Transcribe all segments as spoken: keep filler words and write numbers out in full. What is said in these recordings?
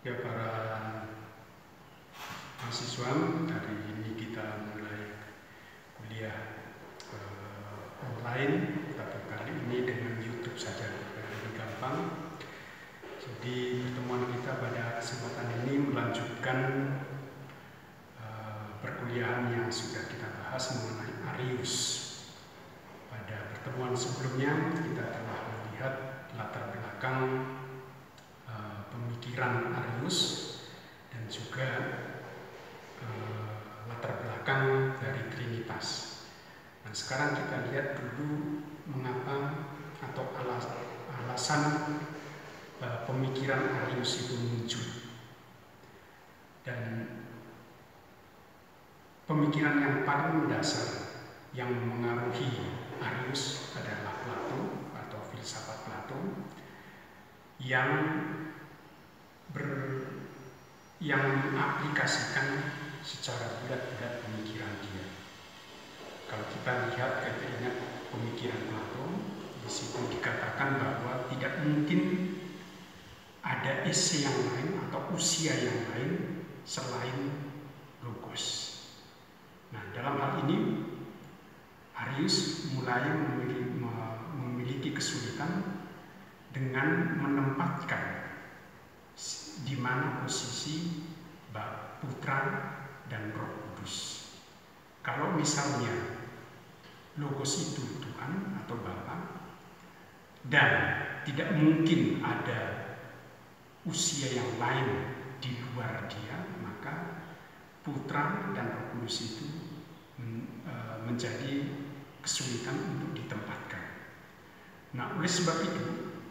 Ya, para mahasiswa, hari ini kita mulai kuliah uh, online, tapi kali ini dengan YouTube saja, lebih gampang. Jadi pertemuan kita pada kesempatan ini melanjutkan uh, perkuliahan yang sudah kita bahas mengenai Arius. Pada pertemuan sebelumnya kita telah melihat latar belakang uh, pemikiran Arius dan juga uh, latar belakang dari Trinitas. Dan sekarang kita lihat dulu mengapa atau alas, alasan uh, pemikiran Arius itu muncul. Dan pemikiran yang paling mendasar yang mengaruhi Arius adalah Plato atau filsafat Plato yang ber yang mengaplikasikan secara bulat-bulat pemikiran dia. Kalau kita lihat, kita ingat pemikiran Plato, di situ dikatakan bahwa tidak mungkin ada esse yang lain atau usia yang lain selain logos. Nah, dalam hal ini Arius mulai memiliki, memiliki kesulitan dengan menempatkan di mana posisi Putra dan Roh Kudus. Kalau misalnya logos itu Tuhan atau Bapa dan tidak mungkin ada usia yang lain di luar dia, maka Putra dan Roh Kudus itu menjadi kesulitan untuk ditempatkan. Nah, oleh sebab itu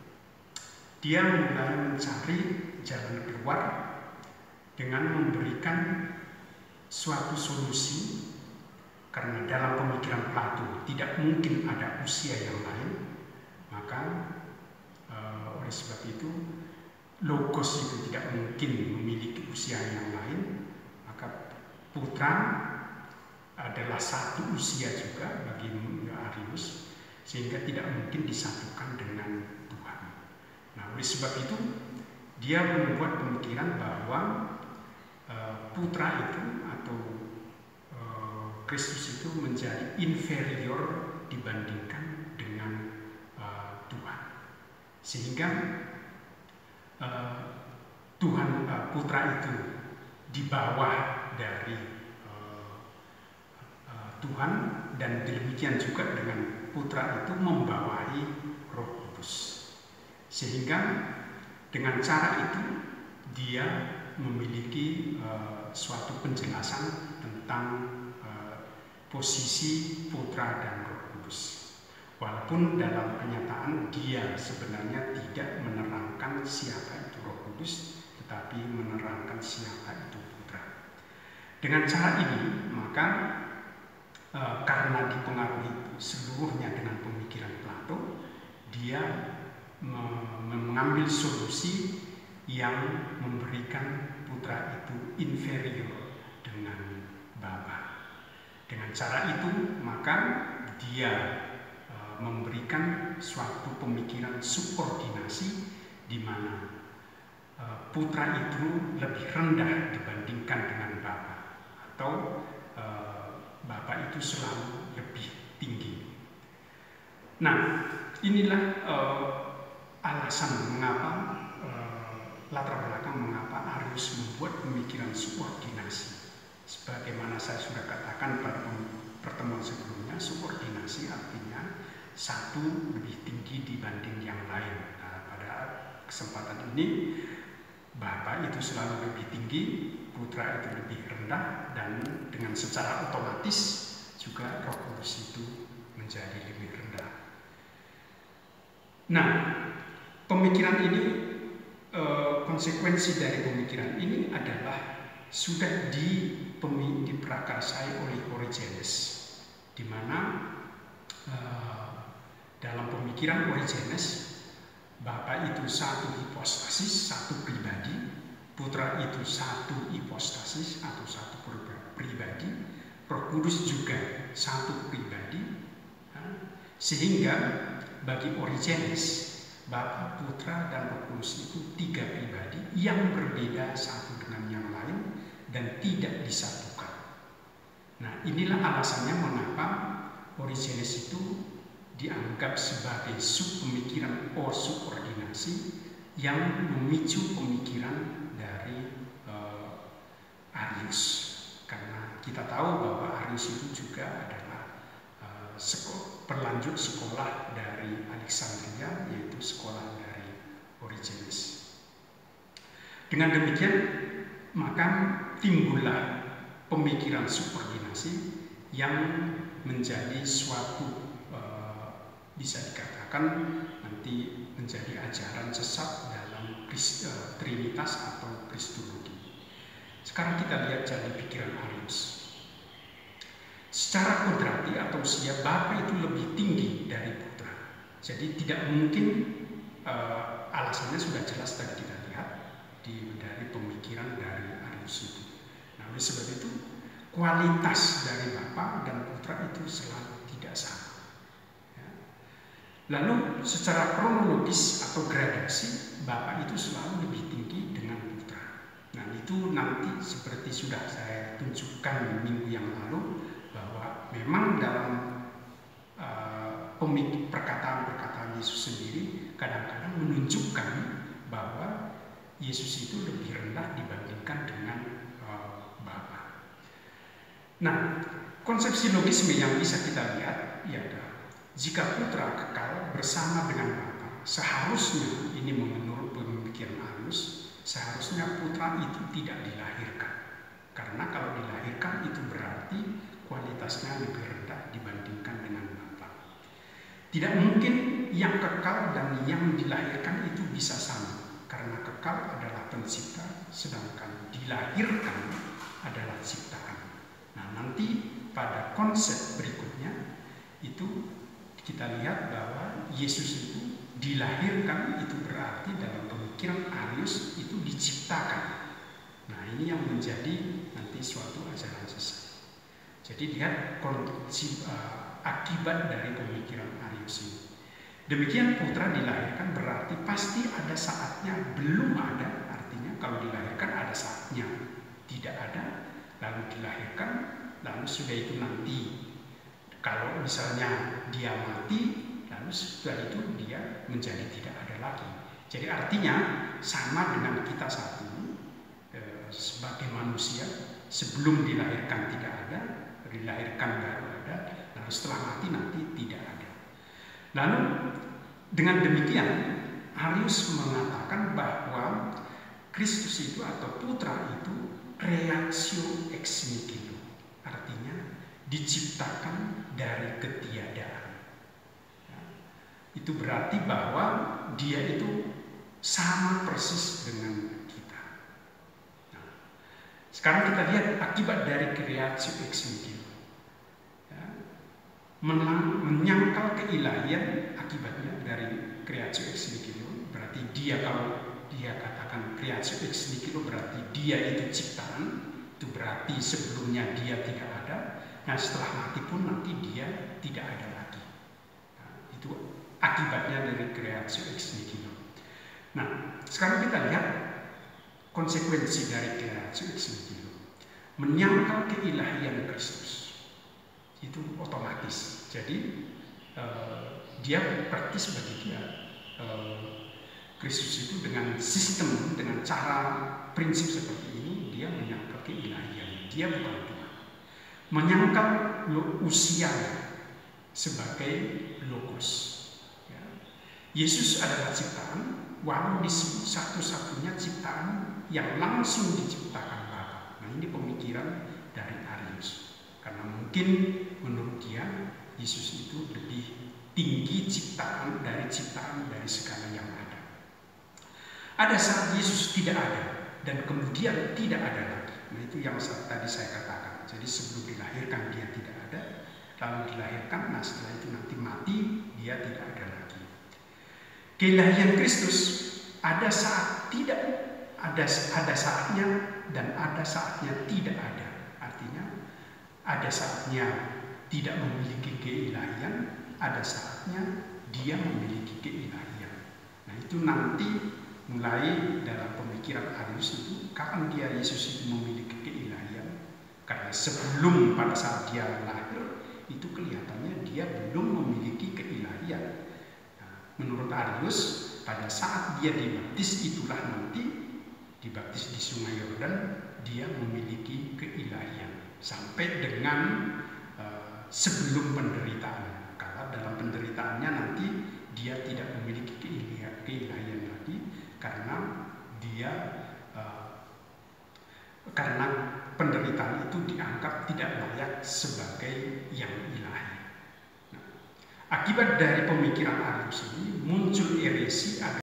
dia mulai mencari jalan keluar dengan memberikan suatu solusi, karena dalam pemikiran Plato tidak mungkin ada usia yang lain, maka e, oleh sebab itu logos itu tidak mungkin memiliki usia yang lain, maka Putra adalah satu usia juga bagi Arius, sehingga tidak mungkin disatukan dengan Tuhan. Nah, oleh sebab itu dia membuat pemikiran bahwa uh, Putra itu atau uh, Kristus itu menjadi inferior dibandingkan dengan uh, Tuhan, sehingga uh, Tuhan uh, Putra itu di bawah dari uh, uh, Tuhan, dan demikian juga dengan Putra itu membawahi Roh Kudus. Sehingga dengan cara itu dia memiliki uh, suatu penjelasan tentang uh, posisi Putra dan Roh Kudus. Walaupun dalam kenyataan dia sebenarnya tidak menerangkan siapa itu Roh Kudus, tetapi menerangkan siapa itu Putra. Dengan cara ini, maka uh, karena dipengaruhi seluruhnya dengan pemikiran Plato, dia mengambil solusi yang memberikan Putra itu inferior dengan Bapa. Dengan cara itu, maka dia e, memberikan suatu pemikiran subordinasi di mana e, Putra itu lebih rendah dibandingkan dengan Bapa, atau e, Bapa itu selalu lebih tinggi. Nah, inilah e, alasan mengapa uh, latar belakang mengapa Arius membuat pemikiran subordinasi. Sebagaimana saya sudah katakan pada pertemuan sebelumnya, subordinasi artinya satu lebih tinggi dibanding yang lain. Nah, pada kesempatan ini Bapa itu selalu lebih tinggi, Putra itu lebih rendah, dan dengan secara otomatis juga Roh Kudus itu menjadi lebih rendah. Nah, pemikiran ini, e, konsekuensi dari pemikiran ini adalah sudah diprakarsai oleh Origenes, di mana e, dalam pemikiran Origenes Bapa itu satu hipostasis, satu pribadi, Putra itu satu hipostasis atau satu pribadi, Roh Kudus juga satu pribadi, sehingga bagi Origenes Bapa, Putra, dan Roh Kudus itu tiga pribadi yang berbeda satu dengan yang lain dan tidak disatukan. Nah, inilah alasannya mengapa Origenes itu dianggap sebagai subpemikiran or subordinasi yang memicu pemikiran dari uh, Arius. Karena kita tahu bahwa Arius itu juga adalah uh, sekolah, berlanjut sekolah dari Alexandria, yaitu sekolah dari Origenes. Dengan demikian, maka timbullah pemikiran subordinasi yang menjadi suatu uh, bisa dikatakan nanti menjadi ajaran sesat dalam Christ, uh, Trinitas atau Kristologi. Sekarang kita lihat jalan pikiran Arius. Secara kodrati atau usia, Bapa itu lebih tinggi dari Putra. Jadi tidak mungkin, uh, alasannya sudah jelas tadi kita lihat di, dari pemikiran dari Arius itu. Nah, oleh sebab itu kualitas dari Bapa dan Putra itu selalu tidak sama. Ya. Lalu secara kronologis atau gradasi, Bapa itu selalu lebih tinggi dengan Putra. Nah, itu nanti seperti sudah saya tunjukkan minggu yang lalu, bahwa memang dalam uh, perkataan-perkataan Yesus sendiri kadang-kadang menunjukkan bahwa Yesus itu lebih rendah dibandingkan dengan uh, Bapa. Nah, konsep silogisme yang bisa kita lihat ialah jika Putra kekal bersama dengan Bapa, seharusnya ini menurut pemikiran Arius, seharusnya Putra itu tidak dilahirkan. Karena kalau dilahirkan itu berarti kualitasnya lebih rendah dibandingkan dengan Bapa. Tidak mungkin yang kekal dan yang dilahirkan itu bisa sama. Karena kekal adalah pencipta, sedangkan dilahirkan adalah ciptaan. Nah, nanti pada konsep berikutnya itu kita lihat bahwa Yesus itu dilahirkan, itu berarti dalam pemikiran Arius itu diciptakan. Nah, ini yang menjadi nanti suatu ajaran sesat. Jadi lihat konsep, uh, akibat dari pemikiran Arius ini. Demikian Putra dilahirkan berarti pasti ada saatnya belum ada, artinya kalau dilahirkan ada saatnya tidak ada, lalu dilahirkan, lalu sudah itu nanti kalau misalnya dia mati, lalu setelah itu dia menjadi tidak ada lagi. Jadi artinya sama dengan kita saat ini eh, sebagai manusia, sebelum dilahirkan tidak ada, dilahirkan baru ada, lalu setelah mati nanti tidak ada. Lalu dengan demikian Arius mengatakan bahwa Kristus itu atau Putra itu reaktio ex nihilo, artinya diciptakan dari ketiadaan. Ya, itu berarti bahwa dia itu sama persis dengan kita. Nah, sekarang kita lihat akibat dari reaktio ex nihilo. Menang, menyangkal keilahian akibatnya dari kreatio ex nihilo, berarti dia, kalau dia katakan kreatio ex nihilo berarti dia itu ciptaan, itu berarti sebelumnya dia tidak ada, nah setelah mati pun nanti dia tidak ada lagi. Nah, itu akibatnya dari kreatio ex nihilo. Nah, sekarang kita lihat konsekuensi dari kreatio ex nihilo. Menyangkal keilahian Kristus itu otomatis. Jadi uh, dia praktis bagi dia. Uh, Kristus itu dengan sistem, dengan cara prinsip seperti ini, dia menyangkal keilahian. Dia bukan Tuhan. Menyangkal usia sebagai logos. Ya. Yesus adalah ciptaan, walau disebut satu-satunya ciptaan yang langsung diciptakan Bapa. Nah, ini pemikiran dari Arius. Karena mungkin menurut dia Yesus itu lebih tinggi ciptaan dari ciptaan dari segala yang ada. Ada saat Yesus tidak ada dan kemudian tidak ada lagi. Nah, itu yang tadi saya katakan. Jadi sebelum dilahirkan dia tidak ada, lalu dilahirkan, nah setelah itu nanti mati dia tidak ada lagi. Keilahian Kristus ada saat tidak ada, ada saatnya dan ada saatnya tidak ada. Artinya ada saatnya tidak memiliki keilahian, ada saatnya dia memiliki keilahian. itu nanti mulai dalam pemikiran Arius itu, kapan dia Yesus itu memiliki keilahian? Karena sebelum pada saat dia lahir itu kelihatannya dia belum memiliki keilahian. Nah, menurut Arius, pada saat dia dibaptis itulah nanti dibaptis di Sungai Yordan dia memiliki keilahian sampai dengan uh, sebelum penderitaan. Kalau dalam penderitaannya nanti dia tidak memiliki keilahian lagi karena dia uh, karena penderitaan itu dianggap tidak layak sebagai yang ilahi. Nah, akibat dari pemikiran Arius ini muncul heresi